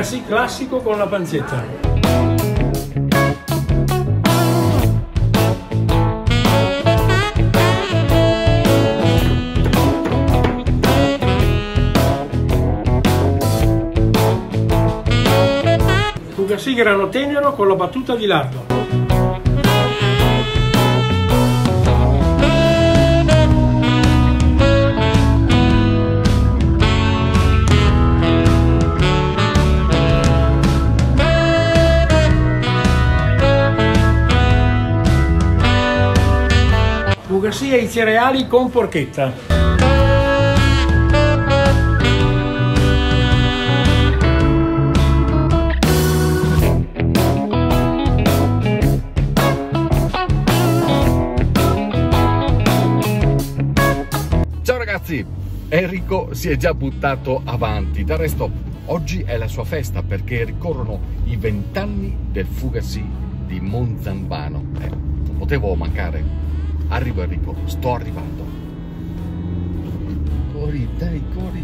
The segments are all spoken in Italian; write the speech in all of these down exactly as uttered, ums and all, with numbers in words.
Fugassì classico con la pancetta. Fugassì grano tenero con la battuta di lardo. Fugassì ai cereali con porchetta. Ciao ragazzi, Enrico si è già buttato avanti, del resto oggi è la sua festa perché ricorrono i vent'anni del Fugassì di Monzambano. Eh, non potevo mancare. Arrivo Enrico, sto arrivando. Corri, dai, corri.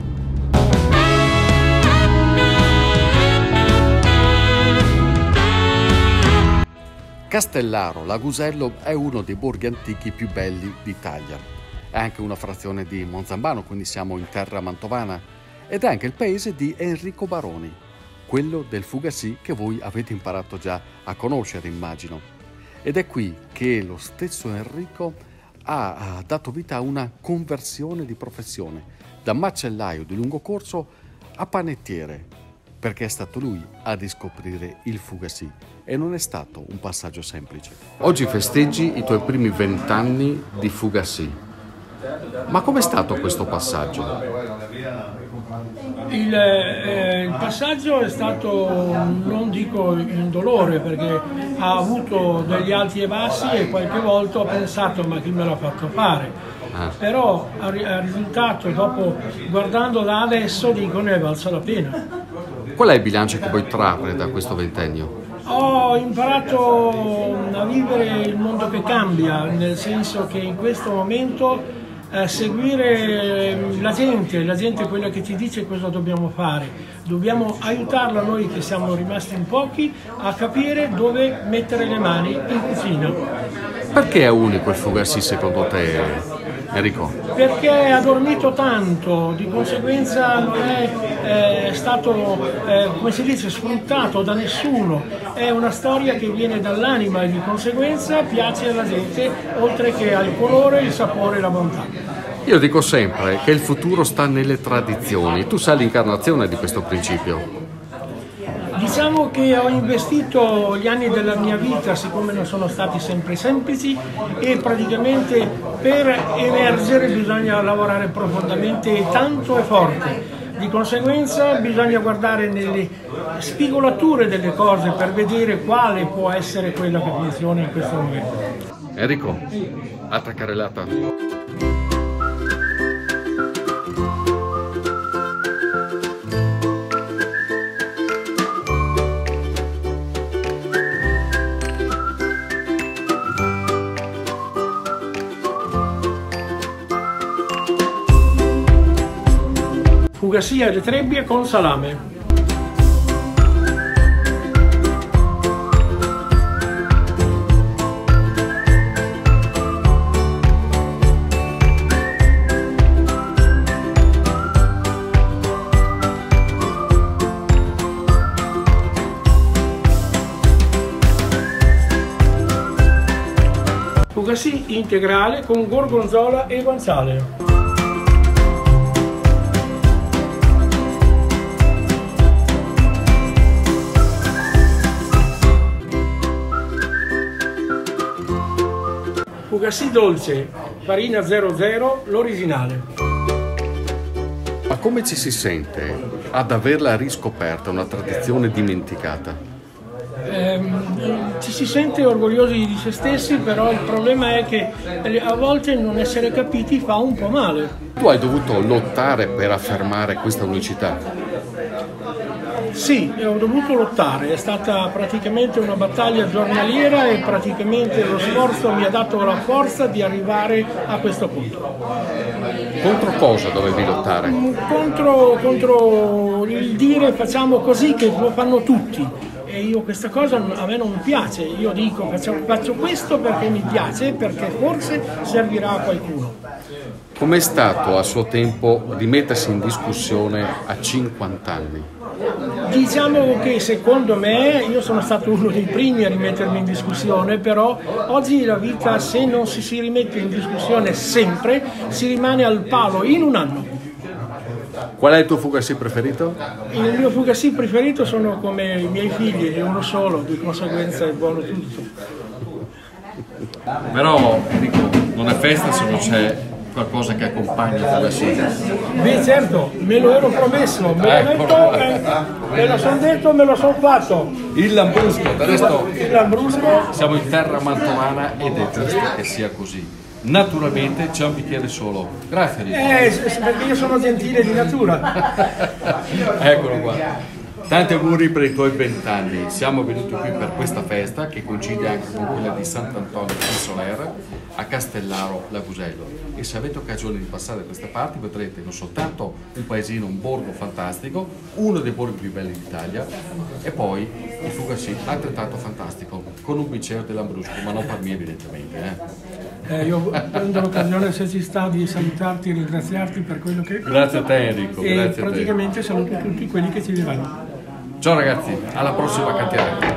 Castellaro Lagusello è uno dei borghi antichi più belli d'Italia. È anche una frazione di Monzambano, quindi siamo in terra mantovana, ed è anche il paese di Enrico Baroni, quello del Fugassì che voi avete imparato già a conoscere, immagino. Ed è qui che lo stesso Enrico ha dato vita a una conversione di professione, da macellaio di lungo corso a panettiere, perché è stato lui a riscoprire il Fugassì e non è stato un passaggio semplice. Oggi festeggi i tuoi primi vent'anni di Fugassì. Ma com'è stato questo passaggio? Il, eh, il passaggio è stato, non dico indolore, perché ha avuto degli alti e bassi e qualche volta ho pensato ma chi me l'ha fatto fare? Ah. Però al risultato, dopo guardando da adesso, dico ne è valsa la pena. Qual è il bilancio che vuoi trarre da questo ventennio? Ho imparato a vivere il mondo che cambia, nel senso che in questo momento eh, seguire la gente, la gente è quella che ci dice cosa dobbiamo fare, dobbiamo aiutarla noi che siamo rimasti in pochi a capire dove mettere le mani in cucina. Perché è unico il Fugassì secondo te, Enrico? Perché ha dormito tanto, di conseguenza non è eh, stato, eh, come si dice, sfruttato da nessuno. È una storia che viene dall'anima e di conseguenza piace alla gente, oltre che al colore, il sapore e la bontà. Io dico sempre che il futuro sta nelle tradizioni. Tu sei l'incarnazione di questo principio. Diciamo che ho investito gli anni della mia vita, siccome non sono stati sempre semplici, e praticamente per emergere bisogna lavorare profondamente e tanto e forte. Di conseguenza bisogna guardare nelle spigolature delle cose per vedere quale può essere quella che funziona in questo momento. Enrico, altra carrellata. Fugassì alle trebbie con salame. Fugassì integrale con gorgonzola e guanciale. Fugassì dolce, farina zero zero, l'originale. Ma come ci si sente ad averla riscoperta, una tradizione dimenticata? Eh, ci si sente orgogliosi di se stessi, però il problema è che a volte non essere capiti fa un po' male. Tu hai dovuto lottare per affermare questa unicità? Sì, ho dovuto lottare, è stata praticamente una battaglia giornaliera e praticamente lo sforzo mi ha dato la forza di arrivare a questo punto. Contro cosa dovevi lottare? Contro, contro il dire facciamo così che lo fanno tutti. E io questa cosa a me non piace, io dico faccio, faccio questo perché mi piace, perché forse servirà a qualcuno. Com'è stato a suo tempo rimettersi in discussione a cinquanta anni? Diciamo che secondo me io sono stato uno dei primi a rimettermi in discussione, però oggi la vita, se non si, si rimette in discussione sempre, si rimane al palo in un anno. Qual è il tuo fugassì preferito? Il mio fugassì preferito sono come i miei figli, è uno solo, di conseguenza è buono tutto. Però Enrico, non è festa se non c'è qualcosa che accompagna il fugassì. Beh certo, me lo ero promesso, me l'ho detto, eh, me lo sono detto, me lo sono fatto. Il Lambrusco, del resto Il Lambrusco. siamo in terra mantovana ed è giusto che sia così. Naturalmente c'è un bicchiere solo. Grazie Enrico. Eh, perché io sono gentile di natura. Eccolo qua. Tanti auguri per i tuoi vent'anni. Siamo venuti qui per questa festa che coincide anche con quella di Sant'Antonio di Soler a Castellaro Lagusello. E se avete occasione di passare da queste parti vedrete non soltanto un paesino, un borgo fantastico, uno dei borghi più belli d'Italia, e poi il fugassì altrettanto fantastico con un bicchiere dell'Ambrusco, ma non per me evidentemente. Eh. Eh, io prendo l'occasione, se ci sta, di salutarti e ringraziarti per quello che... Grazie a te Enrico. E grazie praticamente a te. saluto tutti quelli che ci vedranno. Ciao ragazzi, alla prossima cantiere.